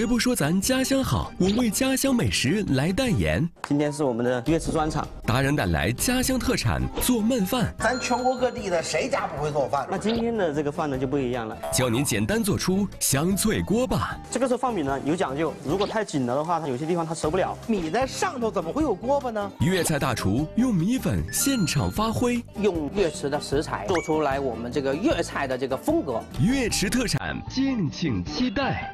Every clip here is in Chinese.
别不说咱家乡好，我为家乡美食来代言。 今天是我们的粤吃专场， 达人带来家乡特产做焖饭。 咱全国各地的谁家不会做饭？ 那今天的这个饭呢就不一样了， 教您简单做出香脆锅巴。 这个时候放米呢有讲究，如果太紧了的话，它有些地方它熟不了。 米在上头怎么会有锅巴呢？ 粤菜大厨用米粉现场发挥， 用粤池的食材做出来我们这个粤菜的这个风格。 粤池特产，敬请期待。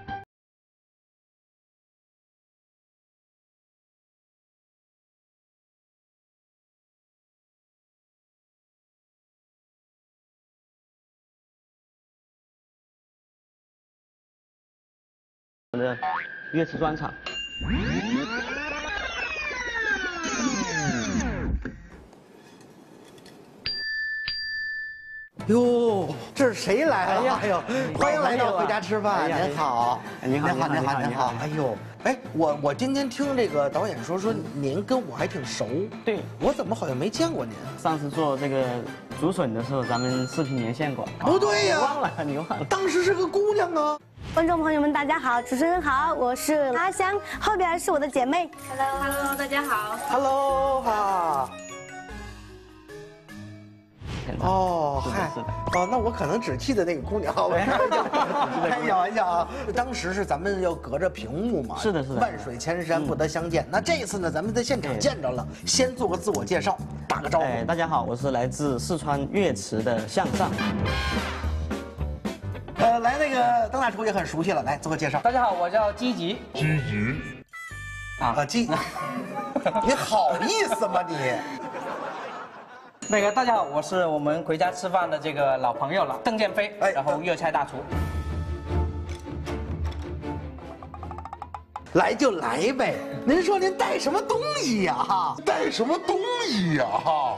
我们的粤吃专场。 哟，这是谁来了？哎呦，欢迎来到回家吃饭。您好， 您好。 哎呦，哎，我今天听这个导演说您跟我还挺熟。 对， 我怎么好像没见过您？ 上次做这个竹笋的时候，咱们视频连线过。 不对呀， 你忘了？ 当时是个姑娘啊。 观众朋友们，大家好，主持人好，我是阿香，后边是我的姐妹。 Hello， 大家好。 Hello 哈。哦，嗨，哦，那我可能只记得那个姑娘，我开小玩笑啊。当时是咱们要隔着屏幕嘛， 是的， 万水千山不得相见。那这一次呢，咱们在现场见着了，先做个自我介绍，打个招呼。 大家好，我是来自四川粤池的向上。 来那个邓大厨也很熟悉了，来做个介绍。 大家好，我叫基吉。 基，你好意思吗你？ 大家好，我是我们回家吃饭的这个老朋友了，邓建飞，然后粤菜大厨。 来就来呗，您说您带什么东西呀？哈， 带什么东西呀？哈。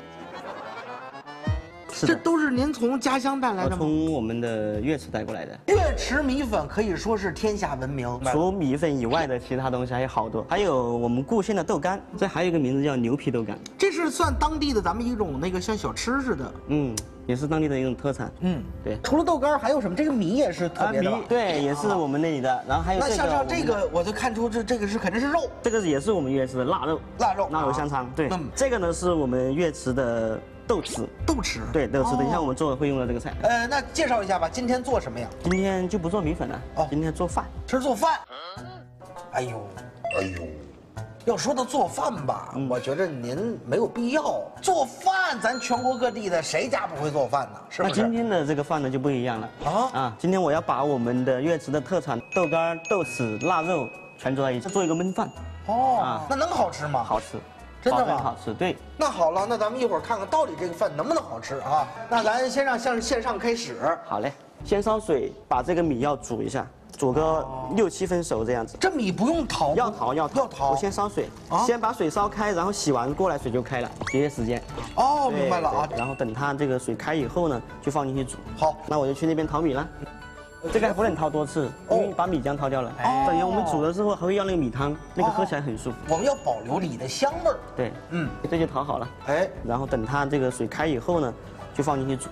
这都是您从家乡带来的吗？ 从我们的粤池带过来的。 粤池米粉可以说是天下闻名。 除米粉以外的其他东西还有好多，还有我们固县的豆干，这还有一个名字叫牛皮豆干。 这是算当地的咱们一种那个像小吃似的。 也是当地的一种特产。对。 除了豆干还有什么？这个米也是特别的。 对，也是我们那里的。然后还有这个。 那像这个我就看出这个是肯定是肉。 这个也是我们粤池的腊肉。腊肉香肠。对。这个呢是我们粤池的。豆豉，对，豆豉，等一下我们做会用到这个菜。 那介绍一下吧，今天做什么呀？ 今天就不做米粉了，今天做饭， 做饭。哎呦，要说到做饭吧，我觉得您没有必要做饭，咱全国各地的谁家不会做饭呢？是不是？ 那今天的这个饭呢就不一样了今天我要把我们的粤池的特产豆干、豆豉、腊肉全做在一起，做一个焖饭。 那能好吃吗？ 好吃。 真的吗？ 好吃，对。 那好了，那咱们一会儿看看到底这个饭能不能好吃啊？那咱先让线上开始。 好嘞，先烧水，把这个米要煮一下，煮个6、7分熟这样子。 这米不用淘？ 要淘。我先烧水，先把水烧开，然后洗完过来水就开了，节约时间。 明白了啊。 然后等它这个水开以后呢，就放进去煮。 好， 那我就去那边淘米了。这个还不能淘多次，因为把米浆淘掉了。等于我们煮的时候还会要那个米汤，那个喝起来很舒服。 我们要保留米的香味儿。 对，这就淘好了。然后等它这个水开以后呢，就放进去煮。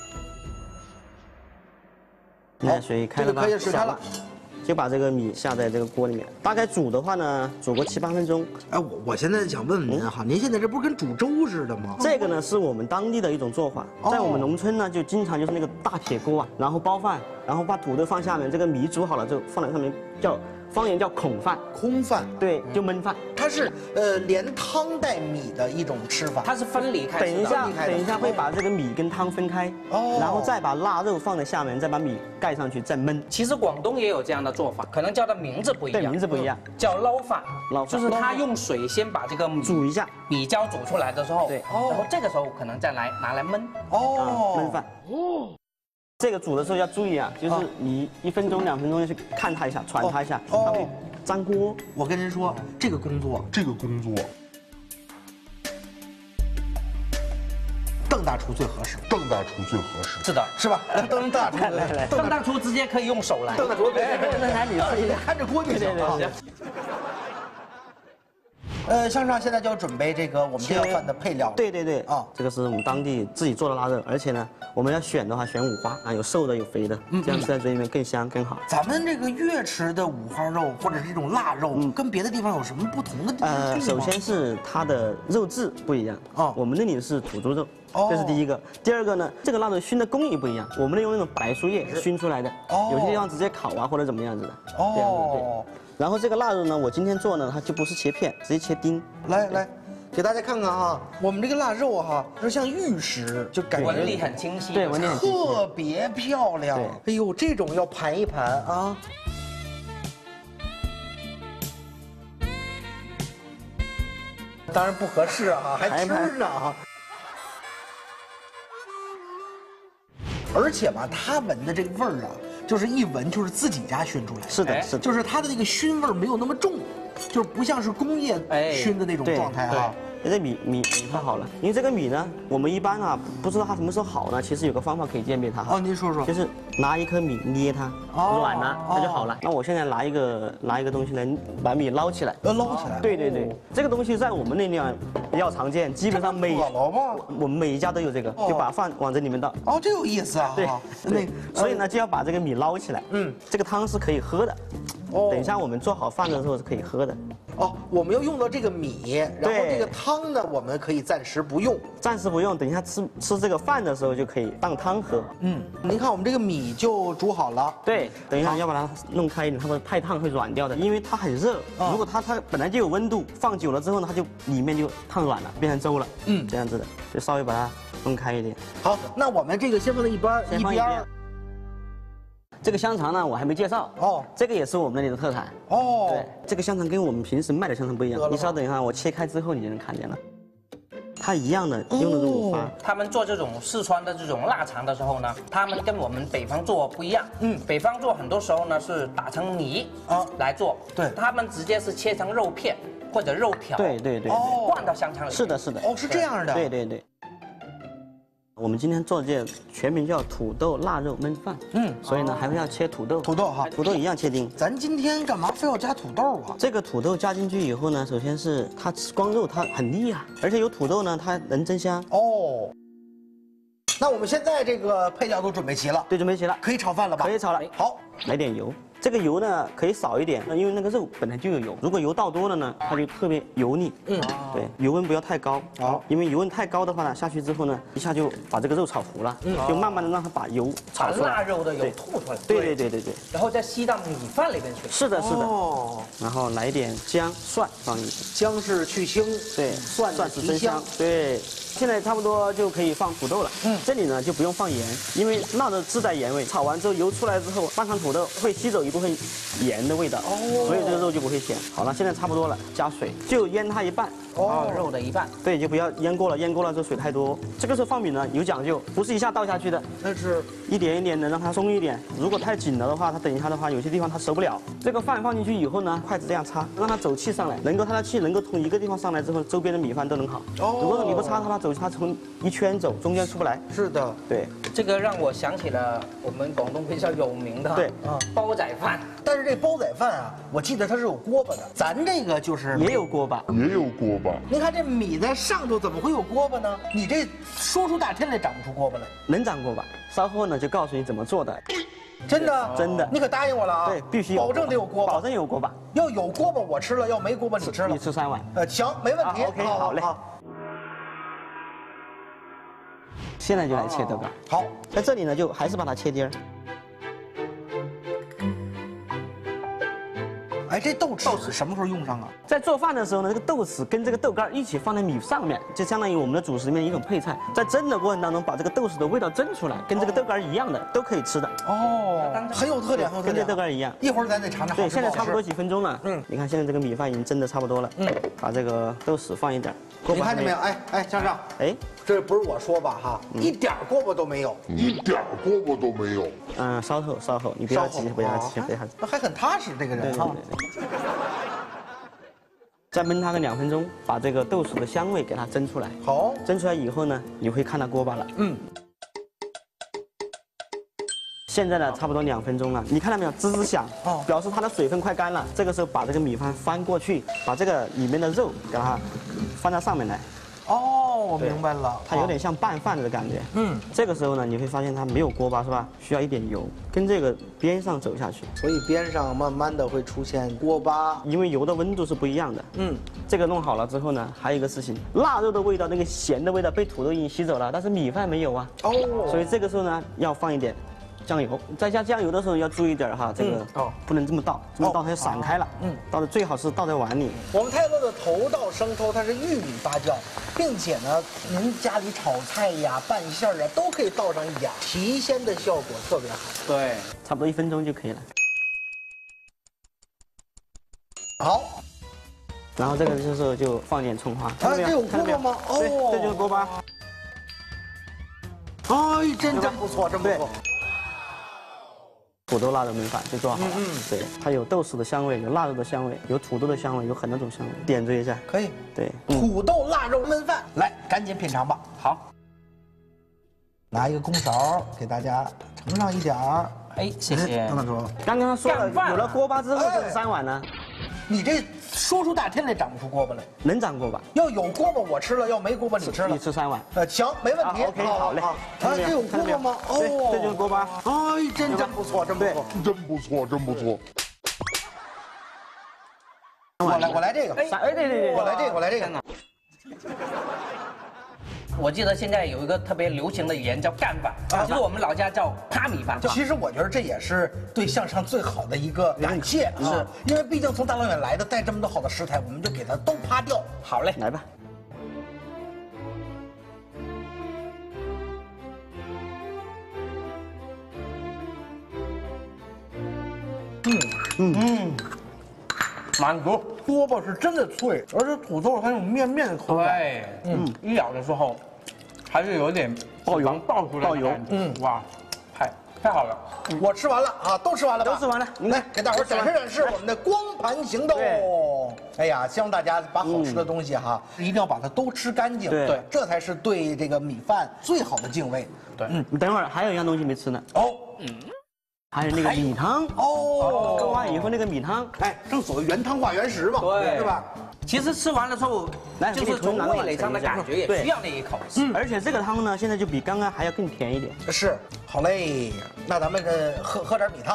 现在水开了吧？ 水开了。 就把这个米下在这个锅里面，大概煮的话呢，煮个7、8分钟。 我现在想问问您哈，您现在这不是跟煮粥似的吗？ 这个呢是我们当地的一种做法，在我们农村呢就经常就是那个大铁锅然后煲饭，然后把土豆放下面，这个米煮好了之后放在上面，方言叫孔饭。 空饭。 对，就焖饭。 它是连汤带米的一种吃法。 它是分离开。 等一下会把这个米跟汤分开，然后再把腊肉放在下面，再把米盖上去，再焖。 其实广东也有这样的做法，可能叫的名字不一样。 对，名字不一样， 叫捞饭。就是他用水先把这个煮一下， 米浆煮出来的时候，对，然后这个时候可能再拿来焖。 焖饭。这个煮的时候要注意啊，就是你1分钟、2分钟去看它一下，传它一下，它会粘锅。 我跟您说，这个工作，邓大厨最合适。 是的， 是吧？邓大厨， 邓大厨直接可以用手来。 邓大厨， 来你试一下， 看着锅就行啊。 香肠现在就要准备这个我们这道饭的配料。 对对对啊， 这个是我们当地自己做的腊肉，而且呢，我们要选的话选五花啊，有瘦的有肥的，这样吃在嘴里面更香更好。 咱们这个越吃的五花肉或者是这种腊肉，跟别的地方有什么不同的地方吗？ 首先是它的肉质不一样哦我们那里是土猪肉。 哦这是第一个，第二个呢，这个腊肉熏的工艺不一样，我们那用那种白树叶熏出来的，有些地方直接烤啊或者怎么样子的，这样子对。然后这个腊肉呢，我今天做呢，它就不是切片，直接切丁。 来，给大家看看啊，我们这个腊肉哈，就像玉石，就感觉纹理很清晰， 对，纹理很清晰。 特别漂亮。哎呦，这种要盘一盘啊。当然不合适啊，还吃呢啊。而且吧，它闻的这个味儿啊，就是一闻就是自己家熏出来的。 是的，是的， 就是它的那个熏味儿没有那么重，就是不像是工业熏的那种状态哈。 这米太好了，因为这个米呢，我们一般啊不知道它什么时候好呢，其实有个方法可以鉴别它。 哦，您说说。 就是拿一颗米捏它，软了它就好了。那我现在拿一个东西来把米捞起来。 捞起来。对对对，这个东西在我们那里啊比较常见，基本上我们每一家都有这个，就把饭往这里面倒。 哦，这有意思啊。 对，所以呢就要把这个米捞起来。这个汤是可以喝的。等一下我们做好饭的时候是可以喝的。 哦，我们要用到这个米，然后这个汤呢，我们可以暂时不用。 暂时不用，等一下吃这个饭的时候就可以当汤喝。 您看我们这个米就煮好了。 对，等一下要把它弄开一点，它不太烫会软掉的，因为它很热。如果它本来就有温度，放久了之后呢，它就里面就烫软了，变成粥了。这样子的，就稍微把它弄开一点。 好，那我们这个先放在一边。 这个香肠呢，我还没介绍哦。这个也是我们那里的特产哦。对，这个香肠跟我们平时卖的香肠不一样。你稍等一下，我切开之后你就能看见了。它一样的用的是五花。 他们做这种四川的这种腊肠的时候呢，他们跟我们北方做不一样。北方做很多时候呢是打成泥来做，对，他们直接是切成肉片或者肉条。 对， 灌到香肠里。 是的。 哦，是这样的。 对。我们今天做的这全名叫土豆腊肉焖饭，所以呢还会要切土豆哈，土豆一样切丁。 咱今天干嘛非要加土豆啊？ 这个土豆加进去以后呢，首先是它吃光肉它很腻啊，而且有土豆呢它能增香。哦， 那我们现在这个配料都准备齐了， 对，准备齐了， 可以炒饭了吧？ 可以炒了。好，来点油。这个油呢可以少一点，因为那个肉本来就有油，如果油倒多了呢，它就特别油腻。对，油温不要太高。好，因为油温太高的话呢，下去之后呢，一下就把这个肉炒糊了。就慢慢的让它把油炒出来， 腊肉的油吐出来。 对。 然后再吸到米饭里边去。 是的。哦。然后来一点姜、蒜放进去。 姜是去腥， 对，蒜是增香。对。现在差不多就可以放土豆了。这里呢就不用放盐，因为腊肉自带盐味。炒完之后油出来之后，放上土豆会吸走一部分盐的味道，所以这个肉就不会咸。好了，现在差不多了，加水就腌它一半。 肉的一半。 对，就不要腌过了，腌过了之后水太多。这个时候放米呢有讲究，不是一下倒下去的， 那是一点一点的让它松一点。如果太紧了的话，它等一下的话，有些地方它熟不了。这个饭放进去以后呢，筷子这样插，让它走气上来，它的气能够从一个地方上来之后，周边的米饭都能好。如果你不插它走，它从一圈走，中间出不来。 是的， 对。 这个让我想起了我们广东比较有名的煲仔饭。 但是这煲仔饭啊，我记得它是有锅巴的，咱这个就是也有锅巴。 您看这米在上头，怎么会有锅巴呢？你这说出大天来长不出锅巴来， 能长锅巴。稍后呢就告诉你怎么做的。 真的，你可答应我了啊！ 对，必须有， 保证得有锅巴， 保证有锅巴。 要有锅巴我吃了，要没锅巴你吃了。 你吃3碗。 行，没问题。 OK， 好嘞。现在就来切豆干。 好， 在这里呢，就还是把它切丁儿。 哎，这豆豉什么时候用上啊？ 在做饭的时候呢，这个豆豉跟这个豆干一起放在米上面，就相当于我们的主食里面一种配菜。在蒸的过程当中，把这个豆豉的味道蒸出来，跟这个豆干一样的，都可以吃的。 哦，很有特点，很有特点， 跟这豆干一样。 一会儿咱得尝尝。 对，现在差不多几分钟了。你看现在这个米饭已经蒸的差不多了。把这个豆豉放一点。 你看见没有？哎，先生，这不是我说吧哈，一点锅巴都没有， 稍后，你不要急，不要急。 那还很踏实，这个人哈。 再焖它个2分钟，把这个豆豉的香味给它蒸出来。 好， 蒸出来以后呢，你会看到锅巴了。 现在呢，差不多2分钟了，你看到没有？吱吱响，表示它的水分快干了。这个时候把这个米饭翻过去，把这个里面的肉给它放到上面来。 哦，我明白了， 它有点像拌饭的感觉。这个时候呢，你会发现它没有锅巴是吧？需要一点油，跟这个边上走下去。 所以边上慢慢的会出现锅巴， 因为油的温度是不一样的。这个弄好了之后呢，还有一个事情，腊肉的味道，那个咸的味道被土豆已经吸走了，但是米饭没有啊。所以这个时候呢，要放一点酱油。在加酱油的时候要注意点哈，这个不能这么倒，这么倒它就散开了。倒的最好是倒在碗里。 我们泰勒的头道生抽它是玉米发酵，并且呢，您家里炒菜呀、拌馅儿啊都可以倒上一点，提鲜的效果特别好。 对，差不多1分钟就可以了。 好， 然后这个时候就放点葱花。 这有锅巴吗？ 对，这就是锅巴。 哎，真不错，真不错。 土豆腊肉焖饭就做好了。对，它有豆豉的香味，有腊肉的香味，有土豆的香味，有很多种香味。点缀一下， 可以。 对， 土豆腊肉焖饭，来，赶紧品尝吧。 好， 拿一个公勺给大家盛上一点儿。 哎，谢谢。 等等说， 刚刚说了，有了锅巴之后就是3碗呢。 你这说出大天来长不出锅巴来， 能长锅巴？ 要有锅巴我吃了，要没锅巴你吃了。 你吃3碗。 行，没问题。 OK， 好嘞。 这有锅巴吗？ 对，这就是锅巴。 哎，真不错，真不错， 真不错，真不错。 我来这个。 哎，对， 我来这个。 我记得现在有一个特别流行的语言叫干饭，其实我们老家叫趴米饭。 其实我觉得这也是对向上最好的一个感谢，是因为毕竟从大老远来的，带这么多好的食材，我们就给它都趴掉。 好嘞， 来吧。 满足。 锅巴是真的脆，而且土豆还有面的口感。 对，一咬的时候还是有点爆油爆出来的感觉。哇，太好了。 我吃完了啊，都吃完了吧？ 都吃完了。 来给大伙儿展示我们的光盘行动。哎呀，希望大家把好吃的东西哈，一定要把它都吃干净。 对， 这才是对这个米饭最好的敬畏。 对， 你等会儿还有一样东西没吃呢。还有那个米汤。喝完以后那个米汤， 哎，正所谓原汤化原食嘛， 对， 是吧？ 其实吃完了之后，就是从味蕾上的感觉也需要那一口。 而且这个汤呢，现在就比刚刚还要更甜一点。 是，好嘞，那咱们喝点米汤。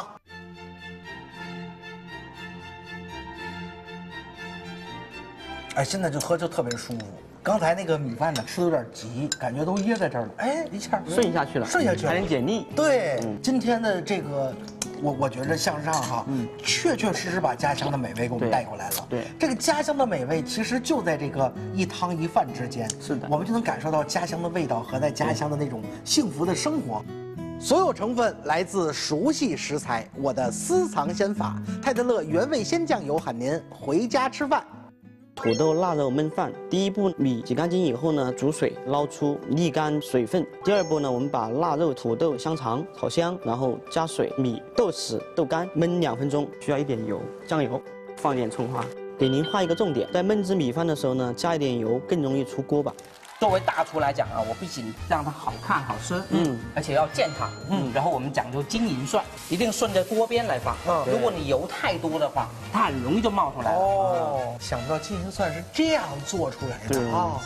哎，现在就喝就特别舒服。刚才那个米饭呢，吃的有点急，感觉都噎在这儿了。哎，一下顺下去了，还能解腻。 对，今天的这个，我觉着向上哈，确实把家乡的美味给我们带过来了。 对， 这个家乡的美味其实就在这个一汤一饭之间。 是的， 我们就能感受到家乡的味道和在家乡的那种幸福的生活。所有成分来自熟悉食材，我的私藏鲜法，泰德乐原味鲜酱油喊您回家吃饭。 土豆腊肉焖饭，第一步米洗干净以后呢，煮水捞出，沥干水分。第二步呢，我们把腊肉、土豆、香肠炒香，然后加水、米、豆豉、豆干焖2分钟，需要一点油、酱油，放一点葱花。给您画一个重点，在焖制米饭的时候呢，加一点油更容易出锅巴。 作为大厨来讲啊，我不仅让它好看好吃，而且要健康，然后我们讲究金银蒜，一定顺着锅边来放，如果你油太多的话，它很容易就冒出来了。 想不到金银蒜是这样做出来的啊！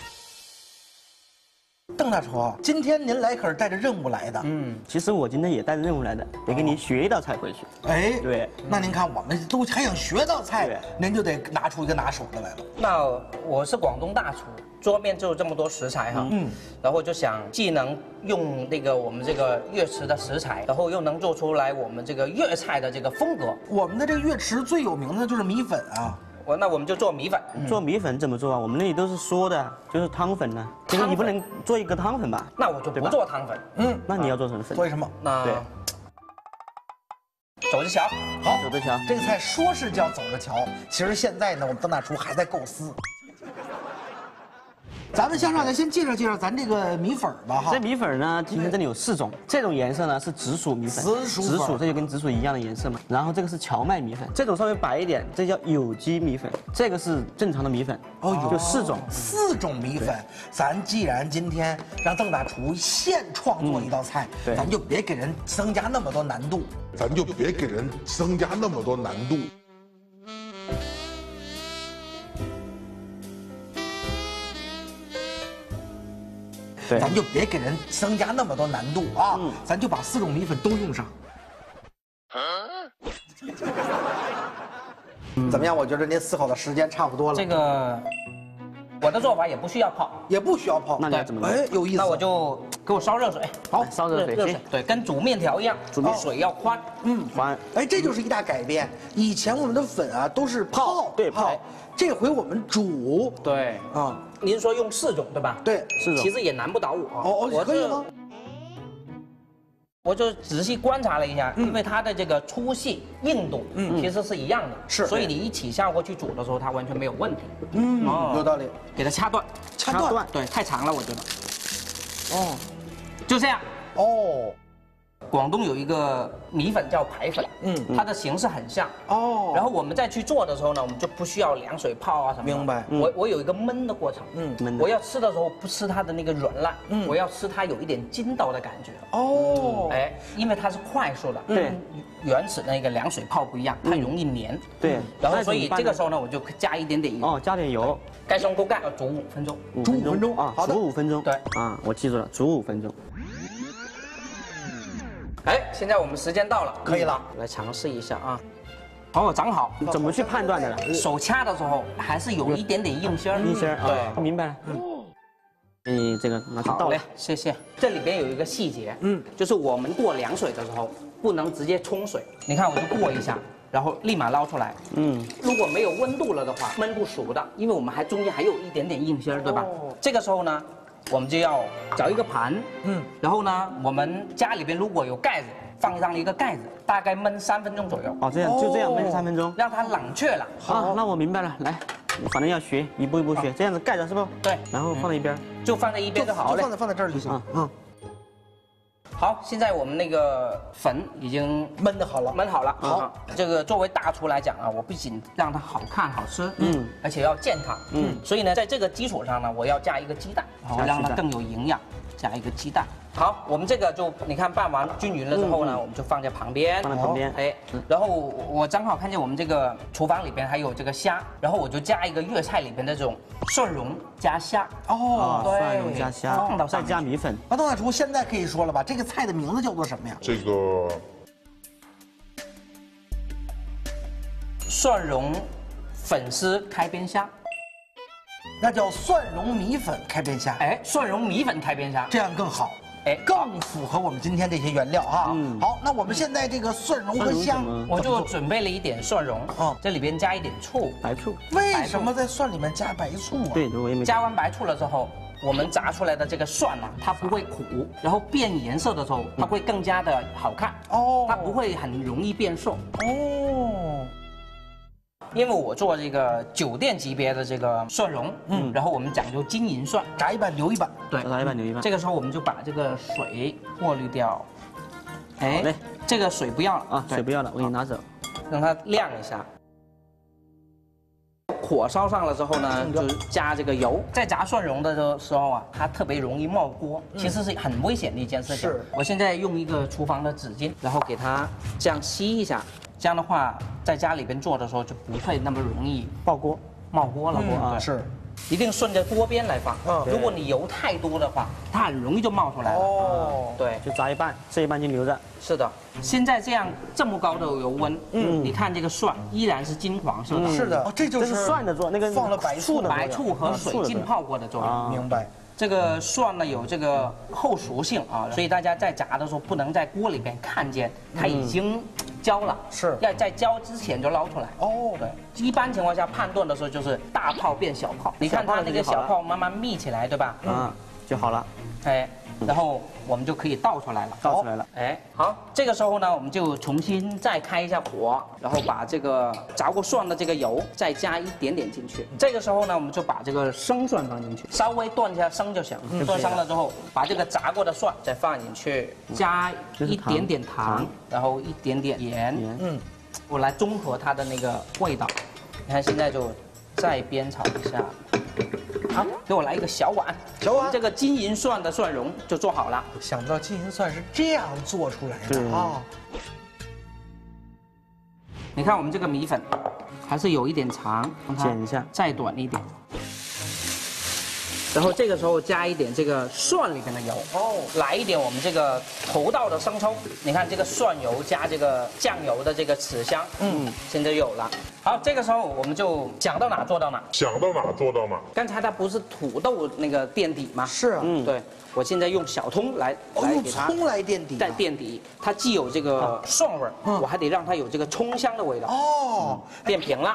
邓大厨，今天您来可是带着任务来的。 其实我今天也带着任务来的，得给你学一道菜回去。 哎， 对， 那您看我们都还想学道菜，您就得拿出一个拿手的来了。 那我是广东大厨，桌面就这么多食材哈，然后就想既能用那个我们这个粤池的食材，然后又能做出来我们这个粤菜的这个风格。 我们的这个粤池最有名的就是米粉啊。 那我们就做米粉。 做米粉怎么做啊？我们那里都是说的，就是汤粉呢。这个你不能做一个汤粉吧？ 那我就不做汤粉。 那你要做什么粉？ 为什么？ 那对， 走着瞧。 好， 走着瞧。 这个菜说是叫走着瞧，其实现在呢，我们邓大厨还在构思。 咱们向上来先介绍介绍咱这个米粉吧哈。 这米粉呢，今天这里有4种，这种颜色呢是紫薯米粉， 紫薯这就跟紫薯一样的颜色嘛。然后这个是荞麦米粉，这种稍微白一点，这叫有机米粉，这个是正常的米粉。哦，就4种 ，4种米粉。咱既然今天让邓大厨现创作一道菜，咱就别给人增加那么多难度。 对， 咱就别给人增加那么多难度啊！咱就把4种米粉都用上。怎么样？我觉得您思考的时间差不多了。 这个我的做法也不需要泡， 也不需要泡。 那你要怎么弄？ 哎，有意思。 那我就给我烧热水。 好，烧热水， 对，跟煮面条一样，水要宽。 宽。 哎，这就是一大改变。以前我们的粉啊都是泡，泡。这回我们煮。 对啊，您说用4种对吧？ 对 ，4种。 其实也难不倒我。 哦，可以吗？ 我就仔细观察了一下，因为它的这个粗细、硬度，其实是一样的， 是， 所以你一起下锅去煮的时候，它完全没有问题。 有道理。 给它掐断，对，太长了，我觉得。哦，就这样。哦。广东有一个米粉叫排粉，它的形式很像。哦。然后我们再去做的时候呢，我们就不需要凉水泡啊什么的。 明白。 我有一个焖的过程。焖。我要吃的时候不吃它的那个软烂，我要吃它有一点筋道的感觉。哦。哎，因为它是快速的，跟原始那个凉水泡不一样，它容易粘。 对。 然后所以这个时候呢，我就加一点点油。 哦，加点油。 盖上锅盖，要煮5分钟。 煮5分钟啊， 煮5分钟。 对。 啊，我记住了，煮5分钟。 哎，现在我们时间到了， 可以了， 来尝试一下啊。哦，长好。 怎么去判断的呢？ 手掐的时候还是有一点点硬芯儿。 硬芯儿， 对， 明白了。你这个拿去倒了。 谢谢。这里边有一个细节，就是我们过凉水的时候不能直接冲水。你看，我就过一下，然后立马捞出来。如果没有温度了的话，焖不熟的，因为我们中间还有一点点硬芯儿，对吧？这个时候呢，我们就要找一个盘，然后呢，我们家里边如果有盖子，放上一个盖子，大概焖3分钟左右。 哦，这样就这样焖3分钟， 让它冷却了。 好，那我明白了，来，反正要学，一步一步学，这样子盖着是不？ 对， 然后放在一边， 就放在一边就好了。 放在这儿就行。 好，现在我们那个粉已经焖的好了， 好，这个作为大厨来讲啊，我不仅让它好看好吃，而且要健康，所以呢，在这个基础上呢，我要加一个鸡蛋，让它更有营养，加一个鸡蛋。好，我们这个就你看拌完均匀了之后呢，我们就放在旁边，哎，然后我正好看见我们这个厨房里边还有这个虾，然后我就加一个粤菜里边的这种蒜蓉加虾。 哦， 对， 蒜蓉加虾，再加米粉。 邓大厨现在可以说了吧？这个菜的名字叫做什么呀？ 这个蒜蓉粉丝开边虾。 那叫蒜蓉米粉开边虾。 哎，蒜蓉米粉开边虾， 这样更好。哎，更符合我们今天这些原料哈。好，那我们现在这个蒜蓉和虾， 我就准备了一点蒜蓉，这里边加一点醋， 白醋。 为什么在蒜里面加白醋啊？ 对，我也没。 加完白醋了之后，我们炸出来的这个蒜呢，它不会苦，然后变颜色的时候，它会更加的好看。哦，它不会很容易变瘦。哦。因为我做这个酒店级别的这个蒜蓉，然后我们讲究金银蒜， 炸一半留一半， 对， 炸一半留一半。 这个时候我们就把这个水过滤掉，哎，这个水不要了啊， 水不要了，我给你拿走， 让它晾一下。火烧上了之后呢，就加这个油。在炸蒜蓉的时候啊，它特别容易冒锅，其实是很危险的一件事情。是，我现在用一个厨房的纸巾，然后给它这样吸一下。这样的话，在家里边做的时候就不会那么容易冒锅了。 是， 一定顺着锅边来放。如果你油太多的话，它很容易就冒出来了。哦，对， 就炸一半，这一半就留着。 是的，现在这么高的油温，你看这个蒜依然是金黄色的。 是的，这就是蒜的作用，那个放了白醋和水浸泡过的作用。 明白。 这个蒜呢有这个后熟性啊，所以大家在炸的时候不能在锅里边看见它已经焦了， 是要在焦之前就捞出来。哦，对，一般情况下判断的时候就是大泡变小泡，你看它那个小泡慢慢密起来，对吧？ 就好了。 哎，然后我们就可以倒出来了。 倒出来了。 哎，好，这个时候呢，我们就重新再开一下火，然后把这个炸过蒜的这个油再加一点点进去。这个时候呢，我们就把这个生蒜放进去，稍微断一下生就行。断生了之后，把这个炸过的蒜再放进去，加一点点糖，然后一点点盐。我来中和它的那个味道。你看现在就再煸炒一下。好，给我来一个小碗，这个金银蒜的蒜蓉就做好了。 想不到金银蒜是这样做出来的啊！ 你看我们这个米粉还是有一点长， 剪一下， 再短一点。然后这个时候加一点这个蒜里边的油来一点我们这个头道的生抽。你看这个蒜油加这个酱油的这个豉香，现在就有了。好，这个时候我们就想到哪做到哪， 想到哪做到哪。 刚才它不是土豆那个垫底吗？ 是啊， 对，我现在用小葱来用给它葱来垫底， 再垫底，它既有这个蒜味儿，我还得让它有这个葱香的味道。 哦， 变平了，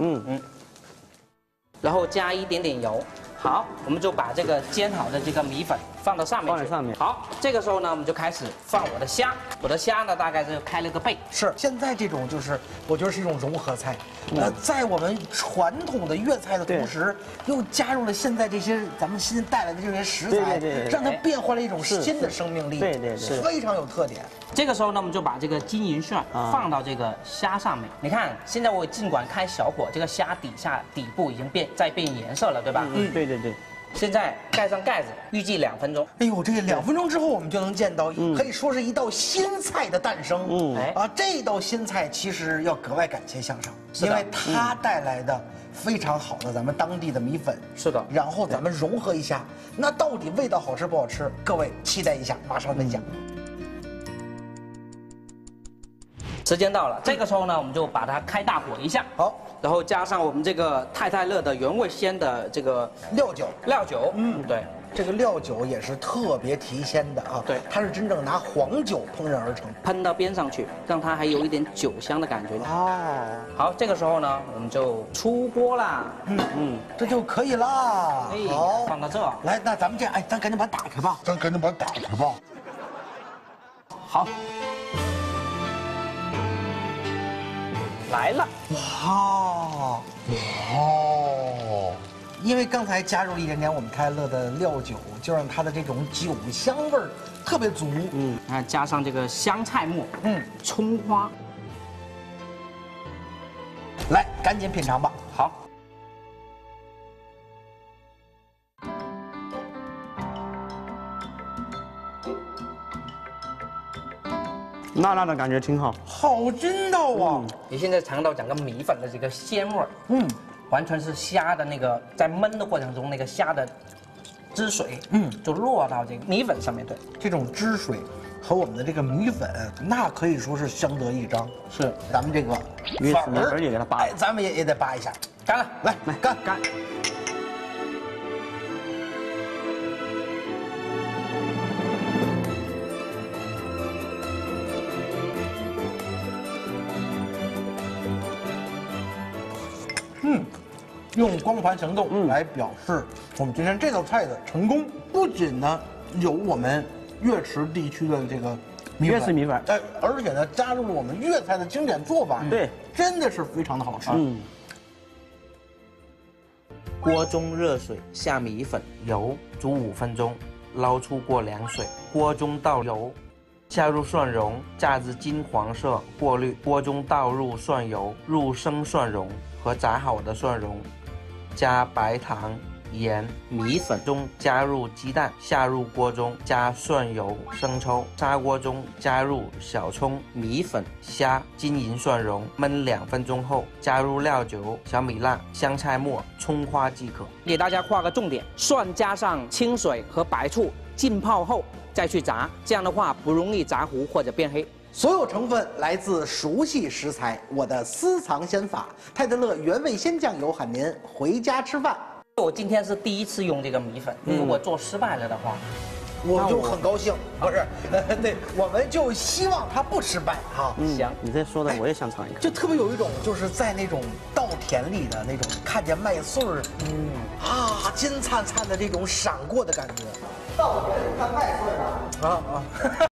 然后加一点点油。好，我们就把这个煎好的这个米粉放到上面去。 放在上面。 好，这个时候呢，我们就开始放我的虾。我的虾呢，大概是开了个背。 是现在这种就是我觉得是一种融合菜，在我们传统的粤菜的同时，又加入了现在这些咱们新带来的这些食材，让它变换了一种新的生命力。 对， 非常有特点。 这个时候呢，我们就把这个金银蒜放到这个虾上面。你看，现在我尽管开小火，这个虾底部已经在变颜色了，对吧？ 对。 现在盖上盖子，预计2分钟。 哎呦，这2分钟之后，我们就能见到，可以说是一道新菜的诞生。这道新菜其实要格外感谢向上，因为它带来的非常好的咱们当地的米粉。 是的。 然后咱们融合一下，那到底味道好吃不好吃？各位期待一下，马上分享。 时间到了，这个时候呢，我们就把它开大火一下。 好。 然后加上我们这个太太乐的原味鲜的这个料酒， 对， 这个料酒也是特别提鲜的啊， 对， 它是真正拿黄酒烹饪而成， 喷到边上去，让它还有一点酒香的感觉。好，这个时候呢，我们就出锅啦， 这就可以啦。 好，放到这。 来，那咱们这样，咱赶紧把它打开吧。 好。来了， 哇！因为刚才加入了一点点我们太乐的料酒，就让它的这种酒香味儿特别足。 加上这个香菜末，葱花。 来，赶紧品尝吧。 好。 辣的感觉挺好， 好筋道啊！ 你现在尝到整个米粉的这个鲜味儿，完全是虾的那个在焖的过程中那个虾的汁水，就落到这个米粉上面。对， 这种汁水和我们的这个米粉，那可以说是相得益彰。 是， 咱们这个米粉也给它扒， 咱们也得扒一下。 干了， 来干。用光盘行动来表示我们今天这道菜的成功。不仅呢有我们粤池地区的这个粤式米粉， 而且呢加入了我们粤菜的经典做法， 对， 真的是非常的好吃。 锅中热水下米粉，油煮5分钟，捞出过凉水，锅中倒油，下入蒜蓉，炸至金黄色，过滤。锅中倒入蒜油，入生蒜蓉和炸好的蒜蓉，加白糖、盐、米粉中加入鸡蛋，下入锅中加蒜油、生抽，砂锅中加入小葱、米粉、虾、金银蒜蓉，焖2分钟后加入料酒、小米辣、香菜末、葱花即可。给大家画个重点：蒜加上清水和白醋浸泡后再去炸，这样的话不容易炸糊或者变黑。 所有成分来自熟悉食材，我的私藏鲜法，泰德乐原味鲜酱油喊您回家吃饭。 我今天是第一次用这个米粉，如果做失败了的话， 我就很高兴。不是，对，我们就希望它不失败哈。 行， 你这说的我也想尝一个， 就特别有一种就是在那种稻田里的那种看见麦穗儿，金灿灿的这种闪过的感觉。 到我这里看卖菜的。 啊啊。